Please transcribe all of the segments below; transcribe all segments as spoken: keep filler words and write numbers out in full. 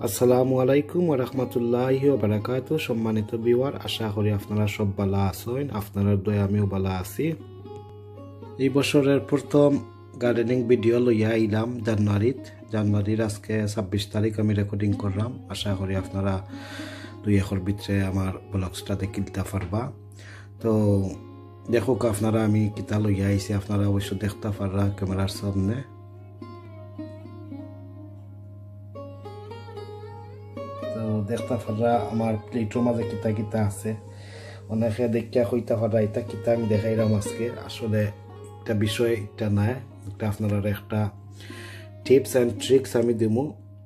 আসসালামু আলাইকুম ওয়া রাহমাতুল্লাহি ওয়া বারাকাতুহু। সম্মানিত ভিউয়ার, আশা করি আপনারা সব ভালো আছেন। আপনাদের দয়া আমিও ভালো আছি। এই বছরের প্রথম গার্ডেনিং ভিডিও লইয়া আইলাম জানুয়ারিত জানুয়ারির আজকে ছাব্বিশ তারিখ আমি রেকর্ডিং করলাম। আশা করি আপনারা দুই একর ভিতরে আমার ব্লগসটা দেখিতে পারবা। তো দেখুক আপনারা আমি কিতা লইয়া আইছি, আপনারা অবশ্য দেখতে পাররা ক্যামেরার সামনে। তো দেখতে পাররা আমার প্লেটের মাঝে কিতা কিতা আছে। অনেকে দেখিয়া কইতে পারা এটা কিতা আমি দেখাইলাম আজকে। আসলে একটা বিষয় এটা নাই, এটা আপনারা একটা টিপস অ্যান্ড ট্রিক্স আমি দেবো।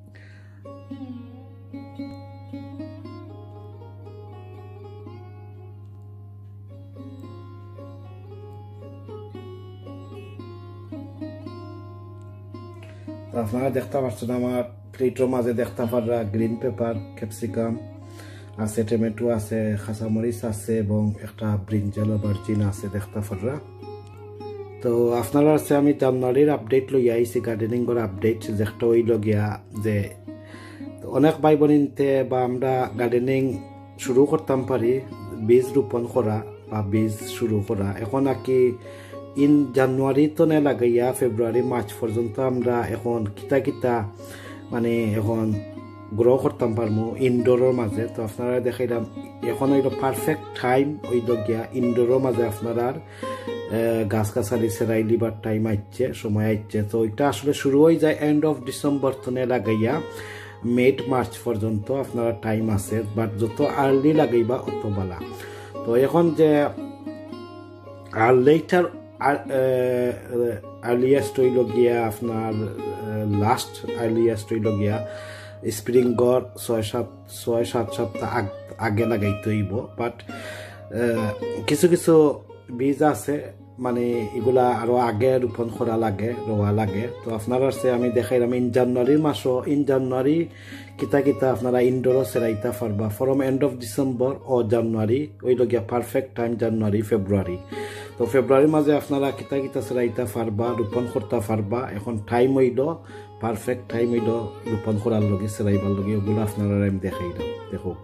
আপনারা দেখতে পাচ্ছেন আমার প্লেটের মাঝে দেখতে পাররা গ্রিন পেপার, ক্যাপসিকাম আছে, টমেটো আছে, কাঁচামরিচ আছে এবং একটা ব্রিঞ্জাল অভারজিন আছে দেখতে পাররা। তো আপনারা আছে আমি জানুয়ারির আপডেট লই আইছি, গার্ডেনিং এর আপডেট যেটা হইল গিয়া যে অনেক ভাই বোনিতে বা আমরা গার্ডেনিং শুরু করতাম পারি বীজ রোপণ করা বা বীজ শুরু করা। এখন আর কি ইন জানুয়ারি তো না লাগাইয়া ফেব্রুয়ারি মার্চ পর্যন্ত আমরা এখন কিতা কিতা মানে এখন গ্রো করতাম পারবো ইনডোরের মাঝে। তো আপনারা দেখাইলাম এখন হইল পারফেক্ট টাইম হইল গিয়া ইনডোরের মাঝে আপনারা গাছ গাছালি সেরাই লিবার টাইম আইচ্ছে, সময় আইচ্ছে। তো এটা আসলে শুরু হয়ে যায় এন্ড অফ ডিসেম্বর তনে লাগাইয়া মিড মার্চ পর্যন্ত আপনারা টাইম আছে, বাট যত আর্লি লাগাইবা অত বালা। তো এখন যে আর্লিটার আর্লিয়েস্ট হইল গিয়া আপনার লাস্ট আর্লিয়েস্ট হইল গিয়া স্প্রিং গড় ছয় সাত ছয় সাত সপ্তাহ আগে লাগাইতে হইব। বাট কিছু কিছু বীজ আছে মানে এগুলা আরো আগে রোপণ করা লাগে, রোয়া লাগে। তো আপনারা আমি দেখাইলাম ইন জানুয়ারির মাসও ইন জানুয়ারি কিতা কিতা আপনারা ইনডোরও সেরাইতে পারবা ফ্রম এন্ড অফ ডিসেম্বর ও জানুয়ারি ওইল গিয়া পারফেক্ট টাইম জানুয়ারি ফেব্রুয়ারি। তো ফেব্রুয়ারির মাঝে আপনারা কিতা কিতা সেরাইতে পারবা, রোপণ করতে পারবা। এখন টাইম হইল পারফেক্ট টাইম হইল রোপণ করার লগে সেরাইবার লগে, ওগুলো আপনারা আমি দেখাইলাম দেখুক।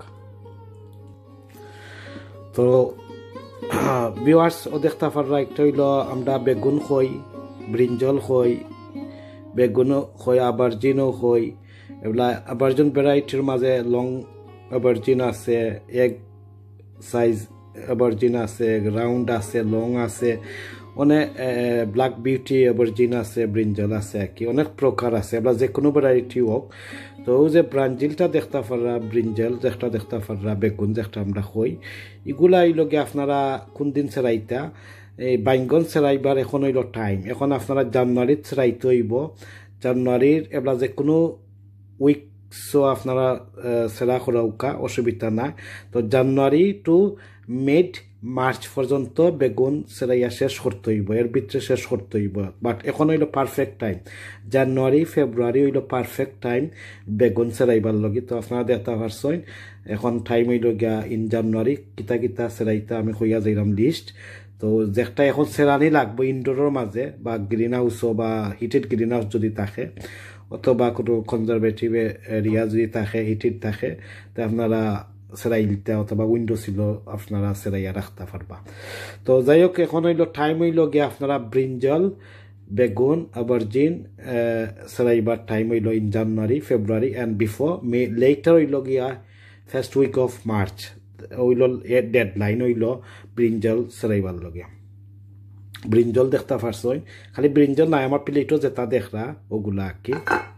তো ভিউয়ার্স ও দেখতে পাররা একটা হইল আমরা বেগুন খই, ব্রিঞ্জল খই, বেগুনও খই, আবারজিনও খই। এগুলা আবারজিন ভ্যারাইটির মাঝে লং আবারজিন আছে, এক সাইজ আবারজিন আছে, রাউন্ড আছে, লং আছে, অনেক ব্ল্যাক বিউটি আবারজিন আছে, ব্রিঞ্জল আছে আর কি অনেক প্রকার আছে। এবার যে কোনো ভ্যারাইটি হোক। তো ওই যে ব্রাঞ্জিলটা দেখতে পাররা, ব্রিঞ্জল যেটা দেখতে পাররা, বেগুন যেটা আমরা কই, এগুলা হইলগে আপনারা কোন দিন সেরাইতা এই বাইঙ্গন সেরাইবার এখন হইল টাইম। এখন আপনারা জানুয়ারিত সেরাইতে হইব। জানুয়ারির এবার যে কোনো উইকসও আপনারা সেরা করা উকা অসুবিধা নাই। তো জানুয়ারি টু মিড মার্চ পর্যন্ত বেগুন সেরাইয়া শেষ করতে হইব, এর ভিতরে শেষ করতে হইব। বাট এখন হইল পারফেক্ট টাইম জানুয়ারি ফেব্রুয়ারি হইল পারফেক্ট টাইম বেগুন সেরাইবার লগে। তো আপনারা দেখতে পারছেন এখন টাইম হইল গিয়া ইন জানুয়ারি কিতা কিতা সেরাইতা আমি কইয়া যাইলাম লিস্ট। তো যেটা এখন সেরানি লাগবে ইনডোরের মাঝে বা গ্রিন হাউসও বা হিটেড গ্রিন হাউস যদি থাকে অথবা কোনো কনজারভেটিভ এরিয়া যদি থাকে, হিটেড থাকে, তো আপনারা সেরাইলটা অথবা উইন্ডো ছিল আপনারা সেরাইয়া রাখতে পারবা। তো যাই হোক এখন হইল টাইম হইল গিয়া আপনারা ব্রিঞ্জল, বেগুন, আবারজিন সেরাইবার টাইম হইল in January February and before May later হইল গিয়া ফার্স্ট উইক অফ মার্চ হইল ডেড লাইন হইল ব্রিঞ্জল সেরাইবার লগে। ব্রিঞ্জল দেখতে পারছই, খালি ব্রিঞ্জল নাই আমার প্লেটও যেটা দেখরা ওগুলা কি।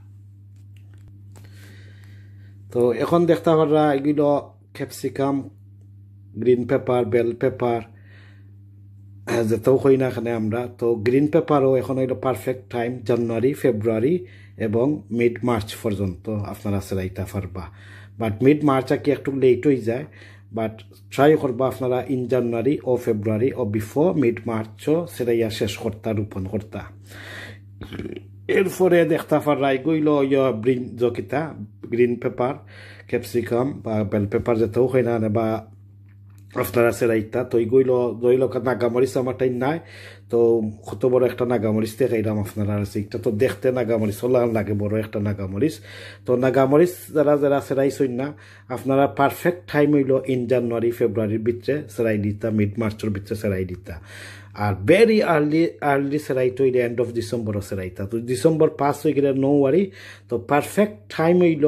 তো এখন দেখতে পাররা এগুলো capsicum, green pepper, bell pepper যেটাও কই না এখানে আমরা। তো গ্রিন পেপারও এখন হইল পারফেক্ট টাইম জানুয়ারি ফেব্রুয়ারি এবং মিড মার্চ পর্যন্ত আপনারা সেরাইতে পারবা। বাট মিড মার্চ আর কি একটু লেট হয়ে যায়, বাট ট্রাই করবা আপনারা ইন জানুয়ারি ও ফেব্রুয়ারি ও বিফোর মিড মার্চও সেরাইয়া শেষ করতা, রোপণ করতা। এরপরে দেখতে পাররা এগুলো ব্রিন জকিতা গ্রিন পেপার, ক্যাপসিকাম বা বেল পেপার যেটাও হয় না বা আপনারা সেরাইতা তো এইগুলো ধরিল নাগামরিচ আমার টাইম নাই তো কত বড় একটা নাগামরিচ দেখাইলাম আপনারা আছে এটা তো দেখতে নাগামরিচ ওলান লাগে বড় একটা নাগামরিচ তো নাগামরিচ যারা যারা সেরাইছই না আপনারা পারফেক্ট টাইম হইল ইন জানুয়ারি ফেব্রুয়ারির ভিতরে সেরাই দিতা মিড মার্চের ভিতরে সেরাই দিতা আর ভেরি আর্লি আর্লি সেরাইটা হইলে এন্ড অফ ডিসেম্বর সেরাইতা তো ডিসেম্বর পাস হয়ে গেলে নো ওয়ারি তো পারফেক্ট টাইম হইল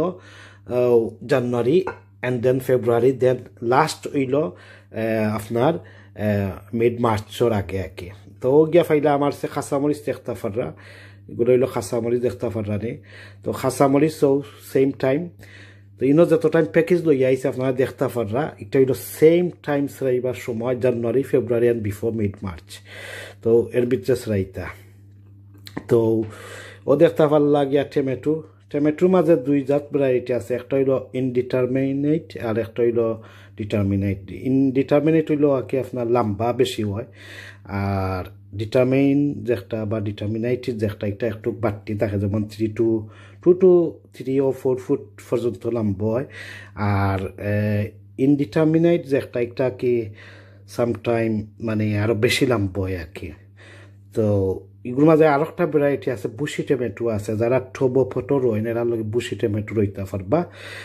জানুয়ারি and then February then last হইল আপনার মিড মার্চের আগে আগে তো গিয়া ফাইলা আমার সে খাসামরিচ দেখতে পাররা এগুলো হইল খাসামরিচ দেখতে পাররা নে তো খাসামরিচ সো সেম টাইম তো ইনো যত টাইম প্যাকেজ লই আইছে আপনারা দেখতে পাররা এটা হইল সেম টাইম সেরাইবার সময় January February and before mid March তো এর ভিতরে সেরাইতা তো ও দেখতে পারলা গিয়া টমেটো টমেটোর মাঝে দুই জাত ভ্যারাইটি আছে একটা হইল ইনডিটারমিনেট আর একটা হইল ডিটারমিনেট ইনডিটারমিনেট হইল আর কি আপনার লম্বা বেশি হয় আর ডিটারমিন যেটা বা ডিটারমিনাইট যেটা এটা একটু বাড়তি থাকে যেমন three to two to three ও ফোর ফুট পর্যন্ত লম্বা হয় আর ইনডিটারমিনাইট যেটা এটা কি সামটাইম মানে আরো বেশি লম্বা হয় আর কি তো এগুলোর মাঝে আর একটা ভ্যারাইটি আছে বুশি টমেটো আছে যারা ঠোবো ফটো রয়েন এরা লগে বুশি টমেটো রইতে পারবা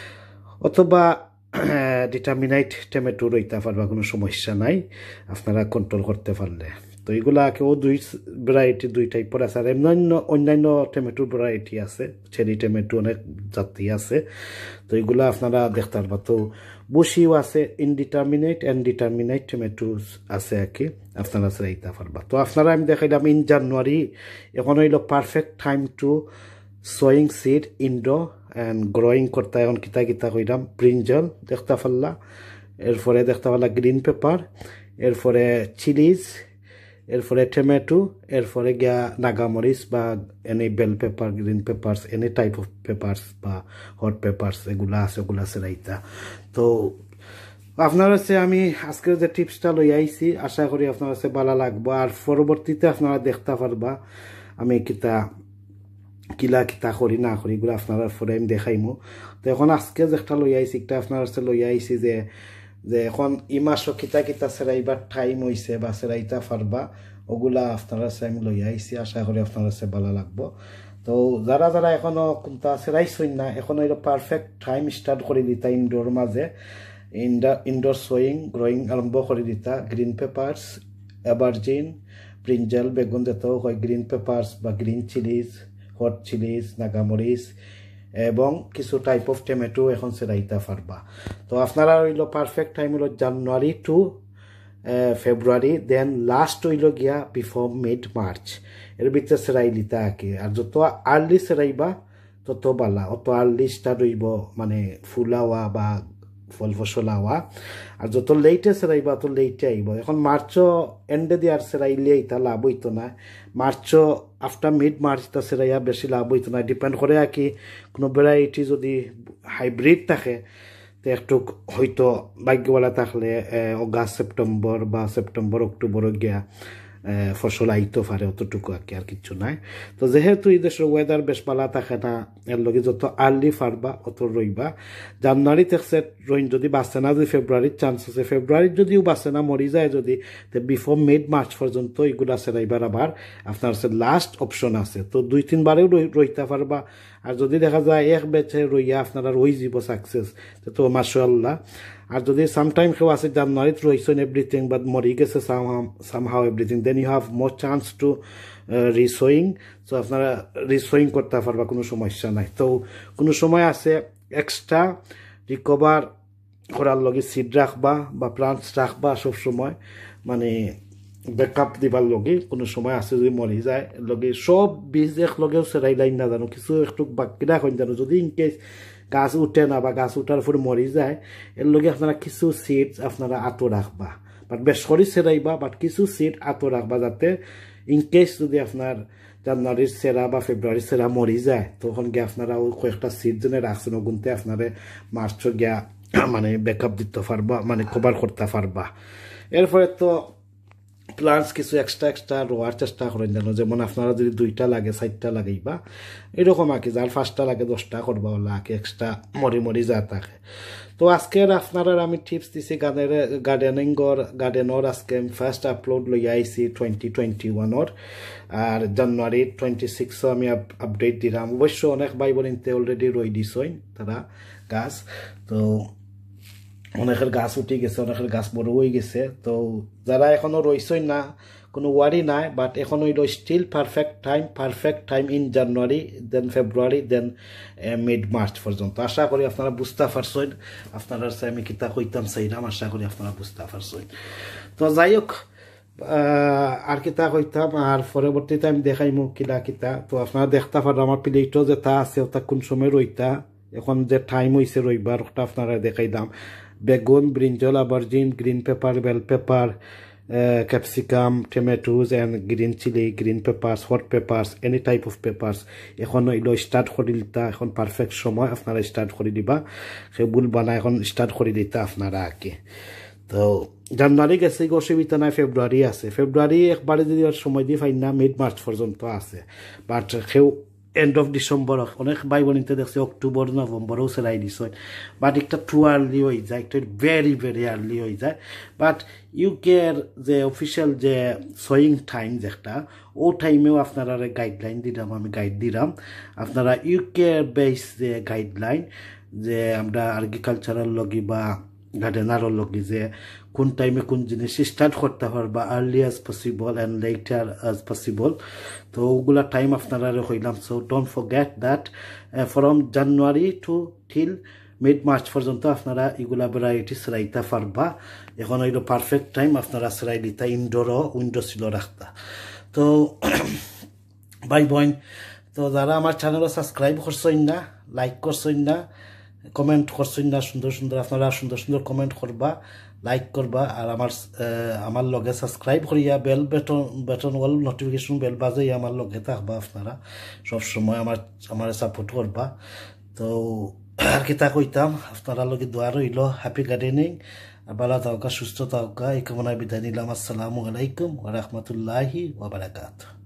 অথবা ডিটারমিনাইট টমেটো রইতে পারবা কোনো সমস্যা নাই আপনারা কন্ট্রোল করতে পারলে তো এগুলা কেউ দুই ভ্যারাইটি দুই টাইপের আছে আর অন্যান্য অন্যান্য টমেটোর ভ্যারাইটি আছে চেরি টমেটো অনেক জাতি আছে তো এগুলা আপনারা দেখতে পারবা তো বুশিও আছে ইনডিটারমিনেট অ্যান্ড ডিটারমিনেট টমেটোস আছে আর কি আপনারা চাইতে পারবা তো আপনারা আমি দেখাইলাম ইন জানুয়ারি এখন হইল perfect time to sowing seed indoor and growing করতে এখন কিতা কিতা কইলাম ব্রিঞ্জল দেখতে পারলা এরপরে দেখতে পারলা গ্রিন পেপার এরপরে চিলিজ এরপরে টমেটো এরপরে গিয়া নাগামরিচ বা any bell pepper green peppers any type of peppers বা হট পেপার্স এগুলা আছে ওগুলা সেরাইতা তো আপনার কাছে আমি আজকের যে টিপসটা লই আইছি আশা করি আপনার কাছে ভালো লাগবো আর পরবর্তীতে আপনারা দেখতে পারবা আমি কিতা কিলা কিতা করি না করি এগুলো আপনারা পরে আমি দেখাইমো তো এখন আজকে যেটা লই আইছি একটা আপনার কাছে লই আইছি যে যে এখন ই মাসও কিতা কিতা সেরাইবার টাইম হইছে বা সেরাইতা পারবা ওগুলা আপনার কাছে আমি লই আইছি আশা করি আপনার কাছে ভালো লাগবো তো যারা যারা এখনো কোনটা সেরাইছই না এখন হইল পারফেক্ট টাইম স্টার্ট করে দিতা ইনডোর মাঝে ইনডোর সোয়িং গ্রোয়িং আরম্ভ করে দিতা গ্রিন পেপার্স এভারজিন ব্রিঞ্জল বেগুন যেতেও হয় গ্রিন পেপার্স বা গ্রিন চিলিজ হট চিলিজ নাগামরিচ এবং কিছু টাইপ অফ টমেটো এখন সেরাইতা পারবা তো আপনারা হইল পারফেক্ট টাইম হইল জানুয়ারি টু ফেব্রুয়ারি দেন লাস্ট হইল গিয়া বিফোর মিড মার্চ এর ভিতরে সেরাই লিতা আঁকে আর যত আর্লি সেরাইবা তত বালা অত আর্লি স্টার্ট হইব মানে ফুলাওয়া বা ফল ফসলা হওয়া আর যত লেটে সেরাইবা তত লেটে আইব এখন মার্চও এন্ডে দিয়ে আর সেরাইলে এটা লাভ হইতো না মার্চও আফটার মিড মার্চটা সেরাইয়া বেশি লাভ হইতো না ডিপেন্ড করে আর কি কোনো ভ্যারাইটি যদি হাইব্রিড থাকে তো একটু হয়তো ভাগ্যওয়ালা থাকলে অগাস্ট সেপ্টেম্বর বা সেপ্টেম্বর অক্টোবর গিয়া ফসল আইতো পারে অতটুকু আর কি আর কিছু নাই তো যেহেতু এই দেশের ওয়েদার বেশ ভালো থাকে না এর লগে যত আর্লি ফারবা অত রইবা জানুয়ারি থেকে রইন যদি বাঁচে না যদি ফেব্রুয়ারির চান্স আছে ফেব্রুয়ারির যদিও বাঁচে না মরি যায় যদি তো বিফোর মিড মার্চ পর্যন্ত এগুলো সেরাইবার আবার আপনার কাছে লাস্ট অপশন আছে তো দুই তিনবারেও রইতে পারবা আর যদি দেখা যায় এক বেচে রইয়া আপনারা রই যাব সাকসেস তো মাশাআল্লাহ আর যদি সামটাইম কেউ আছে জানুয়ারিত রইছেন এভরিথিং বাট মরি গেছে somehow everything then you have more chance to resowing so আপনারা রিসোয়িং করতে পারবা কোনো সমস্যা নাই তো কোনো সময় আছে এক্সট্রা রিকভার করার লগে সিড রাখবা বা প্লান্টস রাখবা সবসময় মানে ব্যাকআপ দিবার লগে কোনো সময় আছে যদি মরি যায় লগে সব বীজ এক লগেও সেরাই লাইন না জানো কিছু একটু বাকি রাখেন জানো যদি ইনকেস গাছ উঠে না বা গাছ উঠার পরে মরি যায় এর লগে আপনারা কিছু সিডস আপনারা আতো রাখবা বাট বেশ সরি সেরাইবা বাট কিছু সিড আতো রাখবা যাতে ইনকেস যদি আপনার জানুয়ারির সেরা বা ফেব্রুয়ারির সেরা মরি যায় তখন গিয়ে আপনারা ওই কয়েকটা সিড জনে রাখছেন ওগুনতে আপনারা মার্চ গিয়া মানে ব্যাকআপ দিতে পারবা মানে কভার করতে পারবা এরপরে তো প্লান্টস কিছু এক্সট্রা এক্সট্রা রোয়ার চেষ্টা করেন যেন, যেমন আপনারা যদি দুইটা লাগে চারটা লাগাইবা এরকম আর কি, যার পাঁচটা লাগে দশটা করবা ওলা আর কি, এক্সট্রা মরি মরি যা থাকে। তো আজকের আপনারা আমি টিপস দিছি গানের গার্ডেনিংর গার্ডেনর আজকে আমি ফার্স্ট আপলোড লই আইছি টোয়েন্টি টোয়েন্টি ওয়ানর, আর জানুয়ারি টোয়েন্টি সিক্সও আমি আপডেট দিলাম। অবশ্য অনেক ভাই বোনতে অলরেডি রই দিছইন তারা গাছ, তো অনেকের গাছ উঠে গেছে, অনেকের গাছ বড় হয়ে গেছে। তো যারা এখনো রইছই না কোনো ওয়ারি নাই, বাট এখন হইল still perfect time, perfect time in January then February then mid March পর্যন্ত। আশা করি আপনারা বুঝতে পারছেন, আপনারা আমি কিতা কইতাম চাইলাম, আশা করি আপনারা বুঝতে পারছেন। তো যাই হোক আর কিতা কইতাম, আর পরবর্তীতে আমি দেখাইমু কিলা কিতা। তো আপনারা দেখতে পারেন আমার প্লেটও যেটা আছে ওটা কোন সময় রইতা, এখন যে টাইম হয়েছে রইবার ওটা আপনারা দেখাইলাম। বেগুন, brinjal, aubergine, green pepper, bell pepper, capsicum, tomatoes and green chilli, green peppers, hot peppers, any type of peppers এখন এগুলো স্টার্ট করে দিতা, এখন পারফেক্ট সময় আপনারা স্টার্ট করে দিবা, সে ভুল বানা এখন স্টার্ট করে দিতা আপনারা আগে। তো জানুয়ারি গেছে অসুবিধা নাই, ফেব্রুয়ারি আছে, ফেব্রুয়ারি একবারে যদি সময় দিয়ে পাই না মিড মার্চ পর্যন্ত আছে, বাট সেও এন্ড অফ ডিসেম্বর অনেক ভাই বোনিতে দেখছি অক্টোবর নভেম্বরেও সেলাই দিছ, বাট একটা টু আর্লি হয়ে যায়, একটা ভেরি ভেরি আর্লি হয়ে যায়। বাট ইউকের যে অফিসিয়াল যে সোয়িং টাইম যেটা ও টাইমেও আপনারা গাইডলাইন দিলাম, আমি গাইড দিলাম আপনারা ইউকের বেস যে গাইডলাইন যে আমরা এগ্রিকালচারাল লগি বা গার্ডেনারর লগি যে কোন টাইমে কোন জিনিস স্টার্ট করতে পারবা, early as possible and later as possible. তো ওগুলা টাইম আপনারা হইলাম। So don't forget that from January to till mid March পর্যন্ত আপনারা এগুলা ভ্যারাইটি সেরাইতে পারবা। এখন হইল পারফেক্ট টাইম আপনারা সেরাই দিতা, ইনডোরও উইন্ডো ছিল রাখতা। তো ভাই বোন, তো যারা আমার চ্যানেলও সাবস্ক্রাইব করছেন না, লাইক করছেন না, কমেন্ট করছেন না, সুন্দর সুন্দর আপনারা সুন্দর সুন্দর কমেন্ট করবা, লাইক করবা, আর আমার আমার লগে সাবস্ক্রাইব করিয়া bell button button all notification bell বাজাই আমার লগে থাকবা, আপনারা সবসময় আমার আমার সাপোর্ট করবা। তো আর কিতা কইতাম, আপনারা লগে দোয়া রইল, হ্যাপি গার্ডেনিং, ভালো থাকা সুস্থ থাকা এই কামনায় বিদায় নিলাম। আসসালামু আলাইকুম ওয়া রাহমাতুল্লাহি ওয়া বারাকাতুহু।